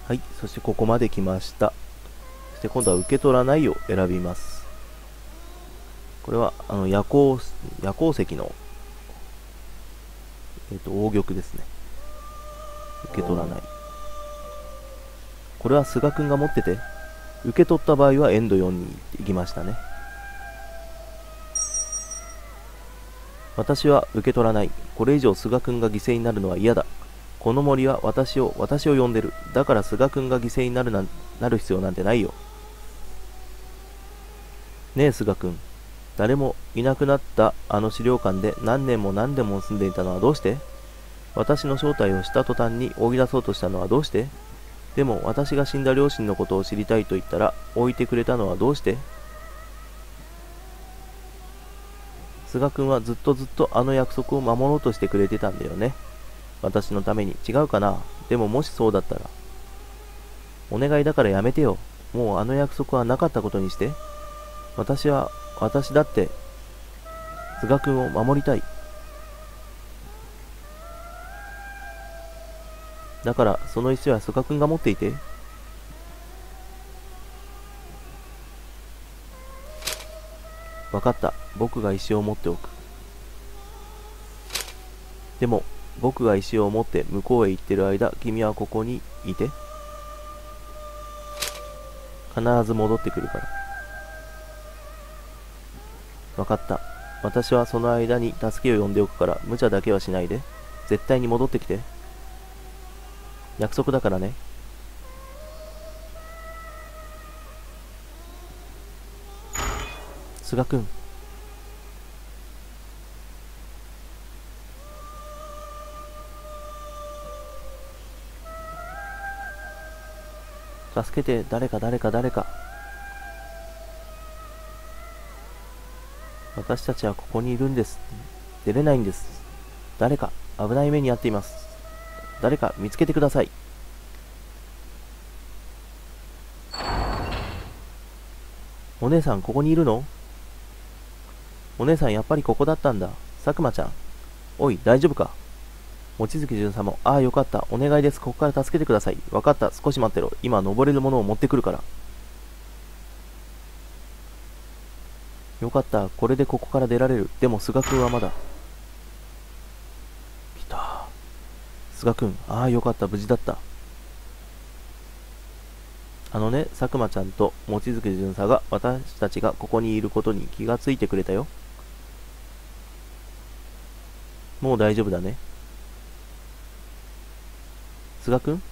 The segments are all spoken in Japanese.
はい、そしてここまで来ました。そして今度は受け取らないを選びます。これは夜行石の、王玉ですね。受け取らない。これは菅君が持ってて、受け取った場合はエンド4に行きましたね。私は受け取らない。これ以上菅君が犠牲になるのは嫌だ。この森は私を呼んでる。だから菅君が犠牲になる必要なんてないよ。ねえ菅君、誰もいなくなったあの資料館で何年も何年も住んでいたのはどうして？私の正体を知った途端に追い出そうとしたのはどうして？でも私が死んだ両親のことを知りたいと言ったら置いてくれたのはどうして？菅君はずっとあの約束を守ろうとしてくれてたんだよね。私のために。違うかな。でももしそうだったら。お願いだからやめてよ。もうあの約束はなかったことにして。私だって菅君を守りたい。だからその石は菅君が持っていて。わかった。僕が石を持っておく。でも僕が石を持って向こうへ行ってる間、君はここにいて。必ず戻ってくるから。わかった。私はその間に助けを呼んでおくから、無茶だけはしないで。絶対に戻ってきて。約束だからね。菅君。助けて、誰か。私たちはここにいるんです。出れないんです。誰か、危ない目に遭っています。誰か見つけてください。お姉さん、ここにいるの？お姉さん、やっぱりここだったんだ。佐久間ちゃん。おい、大丈夫か？望月巡査も、ああ、よかった。お願いです。ここから助けてください。わかった。少し待ってろ。今、登れるものを持ってくるから。よかった。これでここから出られる。でも、菅君はまだ。来た。菅君。ああ、よかった。無事だった。佐久間ちゃんと望月巡査が私たちがここにいることに気がついてくれたよ。もう大丈夫だね。菅君？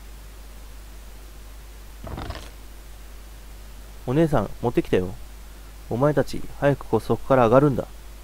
お姉さん、持ってきたよ。お前たち、早くそこから上がるんだ。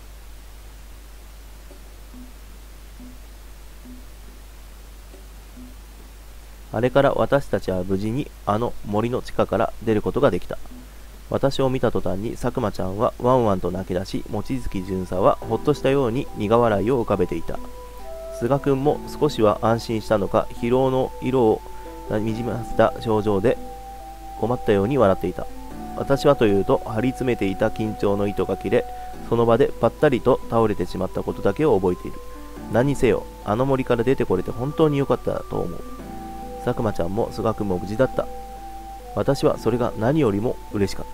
あれから私たちは無事にあの森の地下から出ることができた。私を見た途端に佐久間ちゃんはワンワンと泣き出し、望月巡査はほっとしたように苦笑いを浮かべていた。菅君も少しは安心したのか、疲労の色をにじませた表情で困ったように笑っていた。私はというと、張り詰めていた緊張の糸が切れ、その場でぱったりと倒れてしまったことだけを覚えている。何にせよ、あの森から出てこれて本当に良かったと思う。佐久間ちゃんも菅君も無事だった。私はそれが何よりも嬉しかった。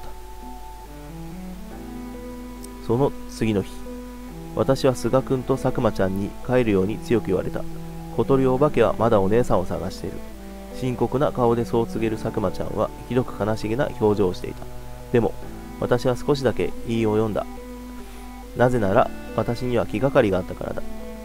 その次の日、私は菅君と佐久間ちゃんに帰るように強く言われた。小鳥お化けはまだお姉さんを探している。深刻な顔でそう告げる佐久間ちゃんはひどく悲しげな表情をしていた。でも私は少しだけ言いを読んだ。なぜなら私には気がかりがあったからだ。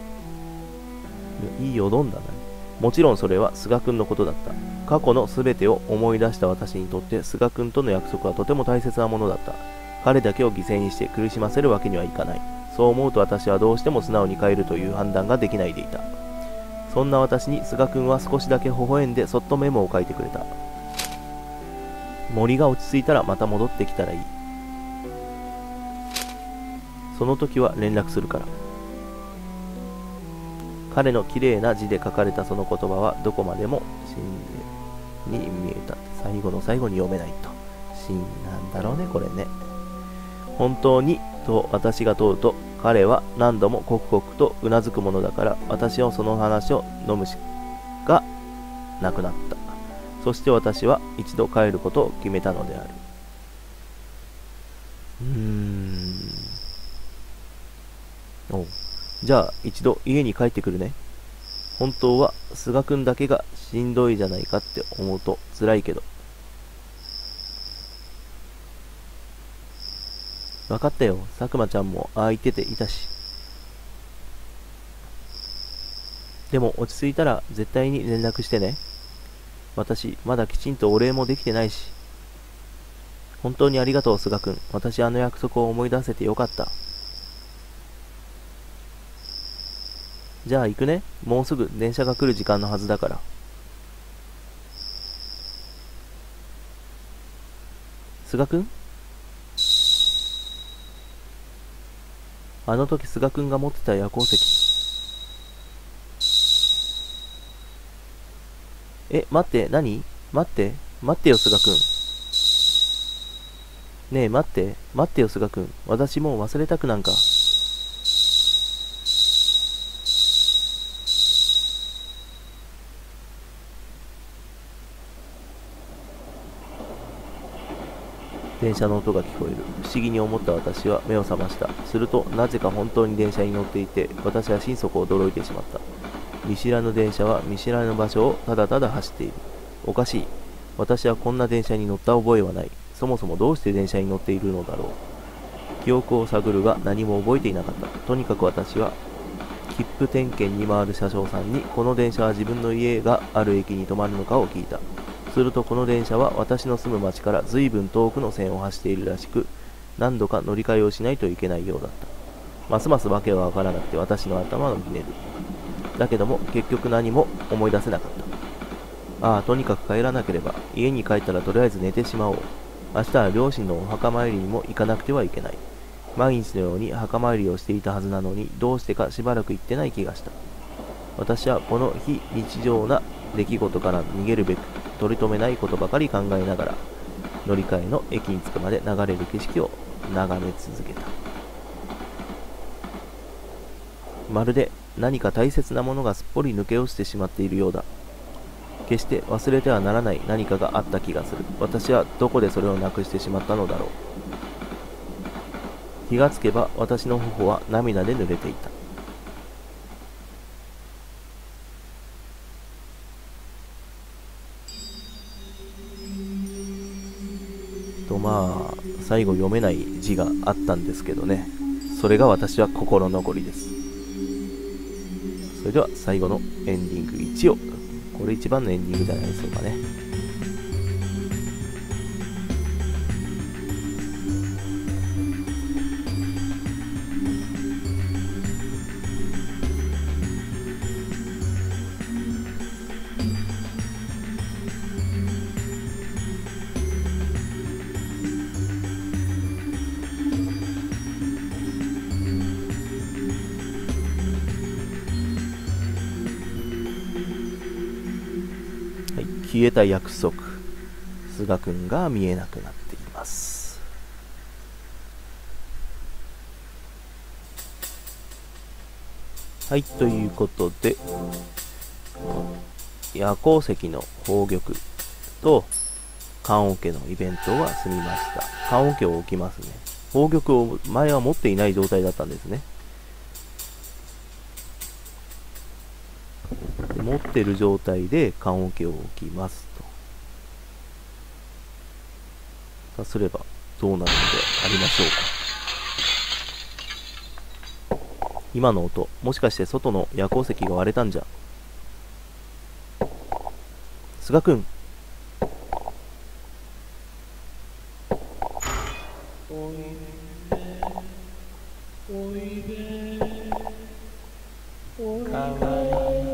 言いを読んだね。もちろんそれは菅君のことだった。過去の全てを思い出した私にとって菅君との約束はとても大切なものだった。彼だけを犠牲にして苦しませるわけにはいかない。そう思うと私はどうしても素直に帰るという判断ができないでいた。そんな私に菅君は少しだけ微笑んでそっとメモを書いてくれた。森が落ち着いたらまた戻ってきたらいい。その時は連絡するから。彼の綺麗な字で書かれたその言葉はどこまでも真に見えた。最後の最後に読めないと。真なんだろうね、これね。本当にと私が問うと、彼は何度も刻々とうなずくものだから、私はその話を飲むしかなくなった。 そして私は一度帰ることを決めたのである。おう。じゃあ一度家に帰ってくるね。本当は菅くんだけがしんどいじゃないかって思うと辛いけど。分かったよ。佐久間ちゃんもああ言ってていたし。でも落ち着いたら絶対に連絡してね。私まだきちんとお礼もできてないし。本当にありがとう菅くん。私あの約束を思い出せてよかった。じゃあ行くね。もうすぐ電車が来る時間のはずだから。菅くん、あの時菅くんが持ってた夜行石。待って、何？待って、待ってよ菅くん。ねえ、待って、待ってよ菅くん。私もう忘れたくなんか。電車の音が聞こえる。不思議に思った私は目を覚ました。すると、なぜか本当に電車に乗っていて、私は心底驚いてしまった。見知らぬ電車は見知らぬ場所をただただ走っている。おかしい。私はこんな電車に乗った覚えはない。そもそもどうして電車に乗っているのだろう。記憶を探るが何も覚えていなかった。とにかく私は、切符点検に回る車掌さんに、この電車は自分の家がある駅に止まるのかを聞いた。するとこの電車は私の住む町から随分遠くの線を走っているらしく、何度か乗り換えをしないといけないようだった。ますますわけがわからなくて私の頭をひねる。だけども結局何も思い出せなかった。ああ、とにかく帰らなければ。家に帰ったらとりあえず寝てしまおう。明日は両親のお墓参りにも行かなくてはいけない。毎日のように墓参りをしていたはずなのに、どうしてかしばらく行ってない気がした。私はこの非日常な出来事から逃げるべく、取り留めないことばかり考えながら、乗り換えの駅に着くまで流れる景色を眺め続けた。まるで何か大切なものがすっぽり抜け落ちてしまっているようだ。決して忘れてはならない何かがあった気がする。私はどこでそれをなくしてしまったのだろう。気がつけば私の頬は涙で濡れていた。最後読めない字があったんですけどね。それが私は心残りです。それでは最後のエンディング1を、これ一番のエンディングじゃないでしょうかね。消えた約束、菅くんが見えなくなっています。はい、ということで、夜行石の宝玉と棺桶のイベントは済みました。棺桶を置きますね。宝玉を前は持っていない状態だったんですね。持っている状態で棺桶を置きますと。さすればどうなるのでありましょうか。今の音、もしかして外の夜行石が割れたんじゃ。菅くん。おいで、おいで、かわいいかわいい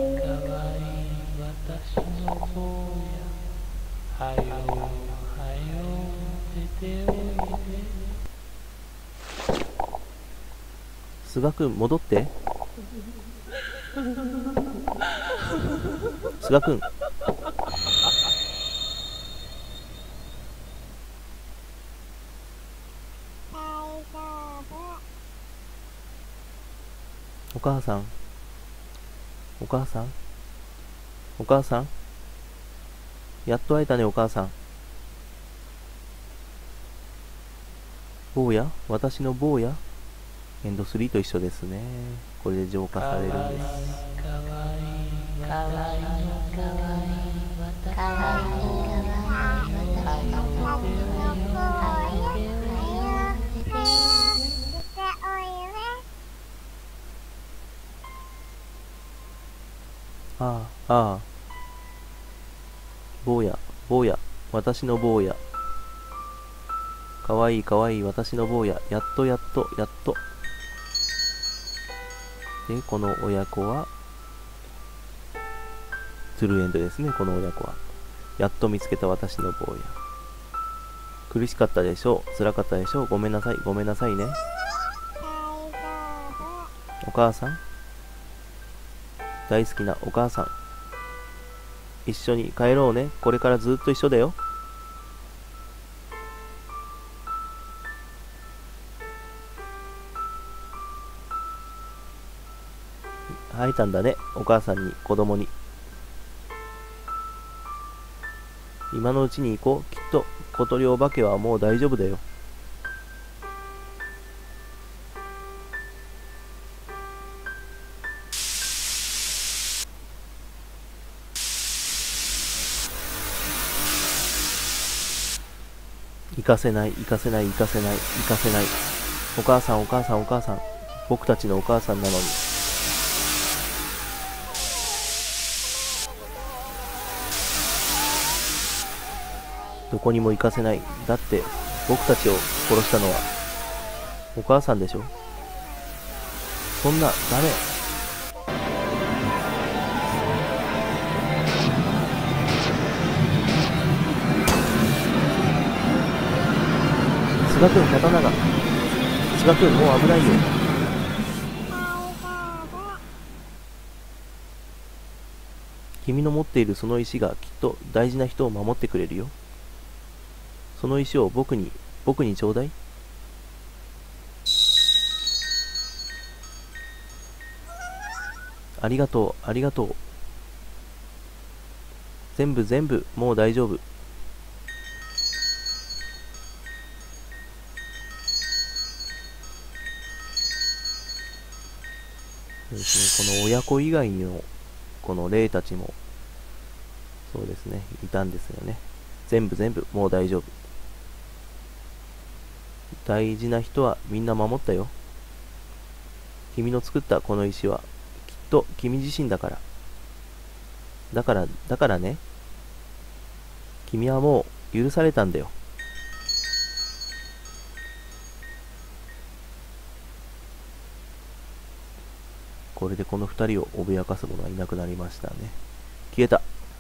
私の坊や、はよはよ出ておいで。菅くん戻って。菅くん。お母さん、お母さん、お母さん。 やっと会えたね、お母さん。坊や、私の坊や。エンド3と一緒ですね。これで浄化されるんです。ああ、ああ。坊や、坊や、私の坊や。かわいいかわいい私の坊や。やっとやっとやっと。で、この親子は、トゥルーエンドですね、この親子は。やっと見つけた私の坊や。苦しかったでしょう。辛かったでしょう。ごめんなさい、ごめんなさいね。お母さん、大好きなお母さん。一緒に帰ろうね。これからずっと一緒だよ。会えたんだね、お母さんに、子供に。今のうちに行こう。きっと小鳥お化けはもう大丈夫だよ。行かせない、行かせない、行かせない、行かせない。お母さん、お母さん、お母さん。僕たちのお母さんなのに。どこにも行かせない。だって僕たちを殺したのはお母さんでしょ。そんな、ダメ。菅君、刀が。菅君、もう危ないよ。君の持っているその石がきっと大事な人を守ってくれるよ。その石を僕にちょうだい。ありがとう、ありがとう。全部、もう大丈夫。ですね、この親子以外のこの霊たちもそうですね、いたんですよね。全部、もう大丈夫。大事な人はみんな守ったよ。君の作ったこの石はきっと君自身だから。だからね、君はもう許されたんだよ。これでこの二人を脅かす者はいなくなりましたね。消えた。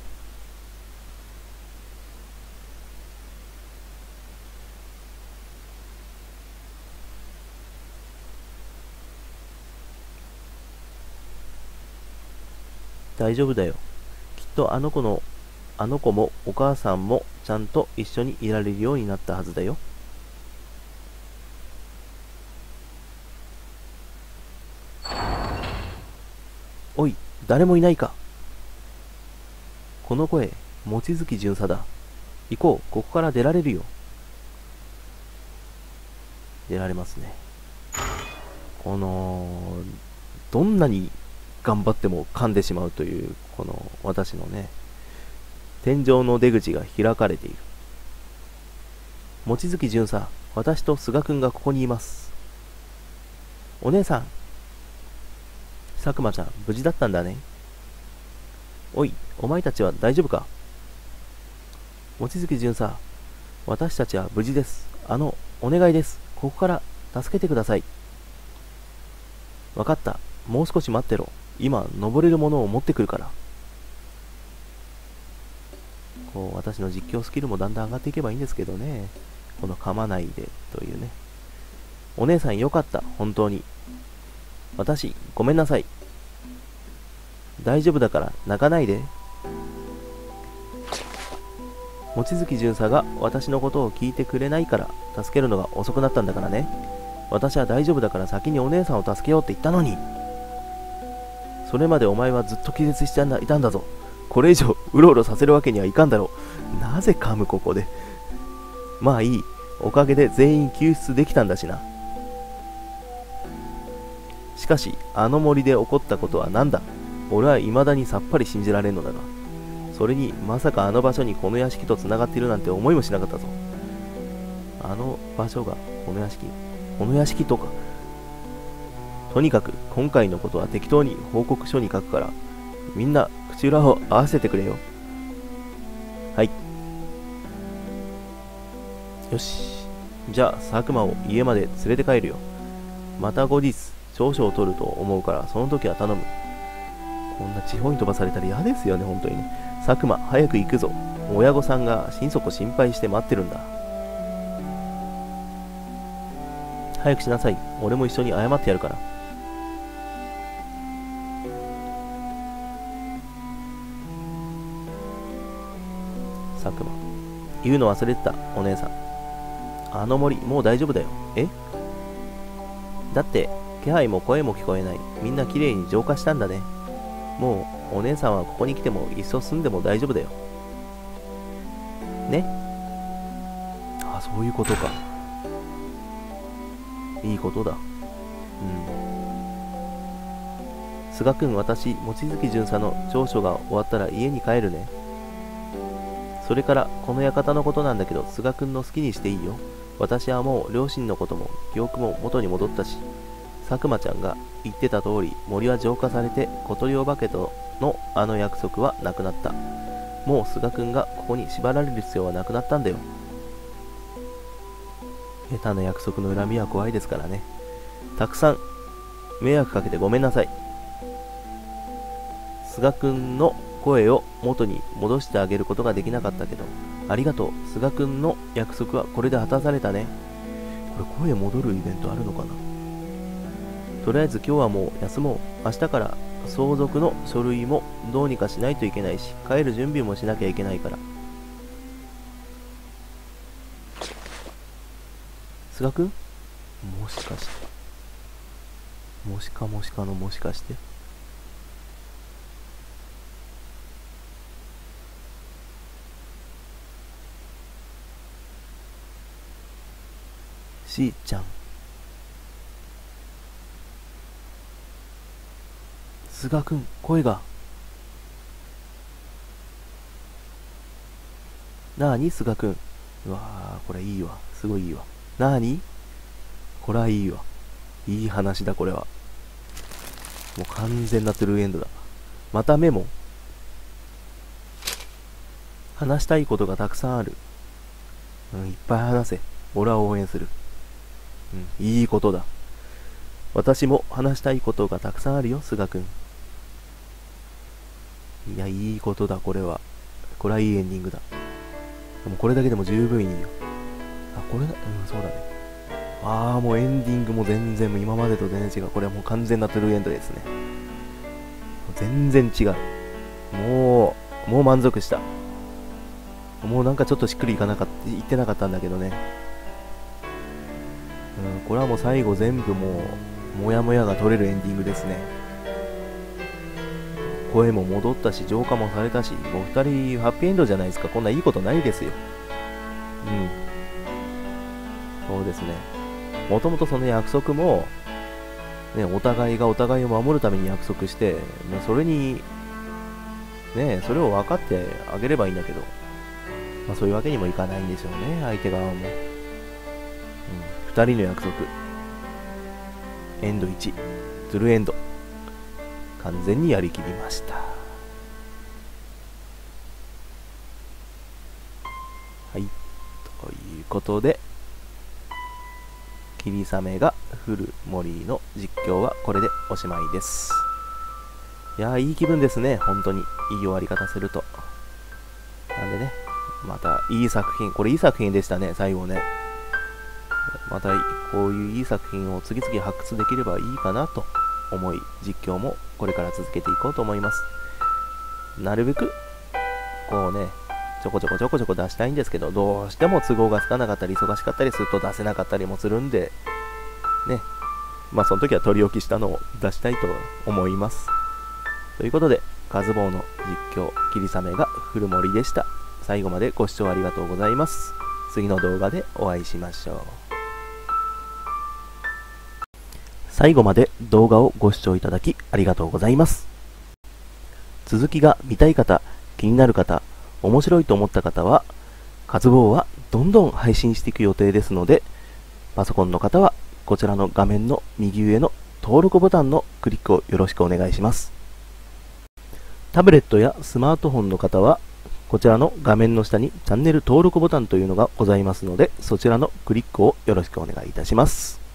大丈夫だよ。きっとあの子もお母さんもちゃんと一緒にいられるようになったはずだよ。おい、誰もいないか。この声、望月巡査だ。行こう、ここから出られるよ。出られますね。どんなに頑張っても噛んでしまうという、この私のね、天井の出口が開かれている。望月巡査、私と菅君がここにいます。お姉さん、佐久間ちゃん、無事だったんだね。おい、お前たちは大丈夫か。望月巡査、私たちは無事です。お願いです。ここから助けてください。わかった。もう少し待ってろ。今、登れるものを持ってくるから。こう、私の実況スキルもだんだん上がっていけばいいんですけどね。この噛まないでというね。お姉さんよかった。本当に。私、ごめんなさい。大丈夫だから泣かないで。望月巡査が私のことを聞いてくれないから助けるのが遅くなったんだからね。私は大丈夫だから先にお姉さんを助けようって言ったのに。それまでお前はずっと気絶していたんだぞ。ここれ以上うろうろさせるわけにはいかんだろう。なぜ噛むここで。まあいい。おかげで全員救出できたんだしな。しかし、あの森で起こったことは何だ。俺は未だにさっぱり信じられんのだが。それに、まさかあの場所にこの屋敷と繋がっているなんて思いもしなかったぞ。あの場所がこの屋敷とか。とにかく、今回のことは適当に報告書に書くから、みんな口裏を合わせてくれよ。はい。よし。じゃあ、佐久間を家まで連れて帰るよ。また後日、調書を取ると思うから、その時は頼む。こんな地方に飛ばされたら嫌ですよね、本当にね。佐久間、早く行くぞ。親御さんが心底心配して待ってるんだ。早くしなさい。俺も一緒に謝ってやるから。佐久間、言うの忘れてた、お姉さん。あの森、もう大丈夫だよ。え？だって、気配も声も聞こえない。みんなきれいに浄化したんだね。もう、お姉さんはここに来ても、いっそ住んでも大丈夫だよ。ね？あ、そういうことか。いいことだ。菅君、私、望月巡査の調書が終わったら家に帰るね。それから、この館のことなんだけど、菅君の好きにしていいよ。私はもう両親のことも記憶も元に戻ったし、佐久間ちゃんが言ってた通り、森は浄化されて小鳥お化けとのあの約束はなくなった。もう菅君がここに縛られる必要はなくなったんだよ。下手な約束の恨みは怖いですからね。たくさん迷惑かけてごめんなさい。菅君の声を元に戻してあげることができなかったけど、ありがとう。菅君の約束はこれで果たされたね。これ声戻るイベントあるのかな。とりあえず今日はもう休もう。明日から相続の書類もどうにかしないといけないし、帰る準備もしなきゃいけないから。菅君？もしかして。もしかのもしかして。しーちゃん。菅君、声が。なーに、菅君。うわー、これいいわ。すごいいいわ。なーに？これはいいわ。いい話だ、これは。もう完全なトゥルーエンドだ。またメモ。話したいことがたくさんある。いっぱい話せ。俺は応援する。いいことだ。私も話したいことがたくさんあるよ、菅君。いや、いいことだ、これは。これはいいエンディングだ。でもこれだけでも十分いいよ。あ、これだ、そうだね。もうエンディングも全然、今までと全然違う。これはもう完全なトゥルーエンドですね。全然違う。もう満足した。もうなんかちょっとしっくりいってなかったんだけどね。これはもう最後全部もう、もやもやが取れるエンディングですね。声も戻ったし、浄化もされたし、もう二人ハッピーエンドじゃないですか。こんないいことないですよ。そうですね。もともとその約束も、ね、お互いがお互いを守るために約束して、それに、ね、それを分かってあげればいいんだけど、そういうわけにもいかないんでしょうね、相手側も。二人の約束。エンド1、トゥルーエンド。完全にやりきりました。はい。ということで、霧雨が降る森の実況はこれでおしまいです。いやー、いい気分ですね。本当に。いい終わり方すると。なんでね、またいい作品、これいい作品でしたね、最後ね。またこういういい作品を次々発掘できればいいかなと思い、実況もこれから続けていこうと思います。なるべく、こうね、ちょこちょこ出したいんですけど、どうしても都合がつかなかったり、忙しかったりすると出せなかったりもするんで、ね、その時は取り置きしたのを出したいと思います。ということで、 カズボウの実況、霧雨が降る森でした。最後までご視聴ありがとうございます。次の動画でお会いしましょう。最後まで動画をご視聴いただきありがとうございます。続きが見たい方、気になる方、面白いと思った方は、カズボウはどんどん配信していく予定ですので、パソコンの方はこちらの画面の右上の登録ボタンのクリックをよろしくお願いします。タブレットやスマートフォンの方は、こちらの画面の下にチャンネル登録ボタンというのがございますので、そちらのクリックをよろしくお願いいたします。